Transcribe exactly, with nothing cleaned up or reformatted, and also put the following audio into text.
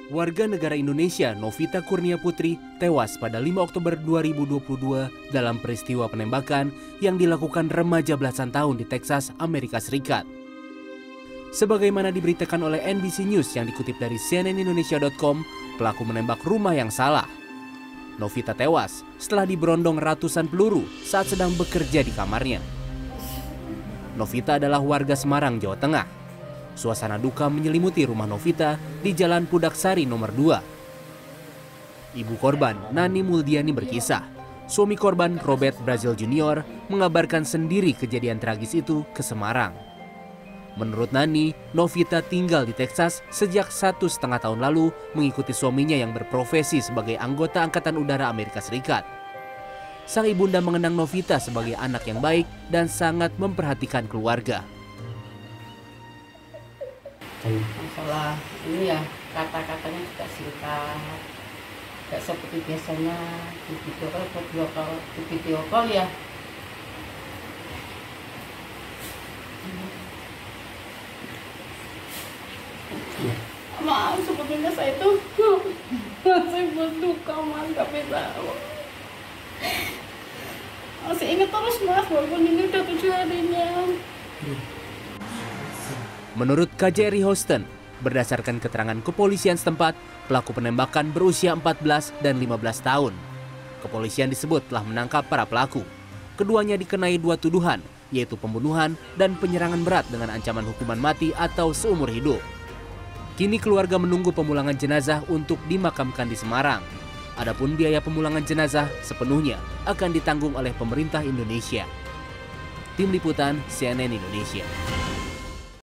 Warga negara Indonesia Novita Kurnia Putri tewas pada lima Oktober dua ribu dua puluh dua dalam peristiwa penembakan yang dilakukan remaja belasan tahun di Texas, Amerika Serikat. Sebagaimana diberitakan oleh N B C News yang dikutip dari C N N Indonesia dot com, pelaku menembak rumah yang salah. Novita tewas setelah diberondong ratusan peluru saat sedang bekerja di kamarnya. Novita adalah warga Semarang, Jawa Tengah. Suasana duka menyelimuti rumah Novita di Jalan Pudaksari nomor dua. Ibu korban, Nani Muldiani, berkisah, suami korban, Robert Brazil Junior, mengabarkan sendiri kejadian tragis itu ke Semarang. Menurut Nani, Novita tinggal di Texas sejak satu setengah tahun lalu mengikuti suaminya yang berprofesi sebagai anggota Angkatan Udara Amerika Serikat. Sang ibunda mengenang Novita sebagai anak yang baik dan sangat memperhatikan keluarga. Masalah ini ya, kata-katanya juga singkat, gak seperti biasanya di video call, video call, di video call ya. Maaf, sebetulnya saya itu masih berduka, mas, gak bisa. Masih ingat terus, mas, walaupun ini udah tujuh harinya. Menurut K J R I Houston, berdasarkan keterangan kepolisian setempat, pelaku penembakan berusia empat belas dan lima belas tahun. Kepolisian disebut telah menangkap para pelaku. Keduanya dikenai dua tuduhan, yaitu pembunuhan dan penyerangan berat dengan ancaman hukuman mati atau seumur hidup. Kini keluarga menunggu pemulangan jenazah untuk dimakamkan di Semarang. Adapun biaya pemulangan jenazah sepenuhnya akan ditanggung oleh pemerintah Indonesia. Tim Liputan C N N Indonesia.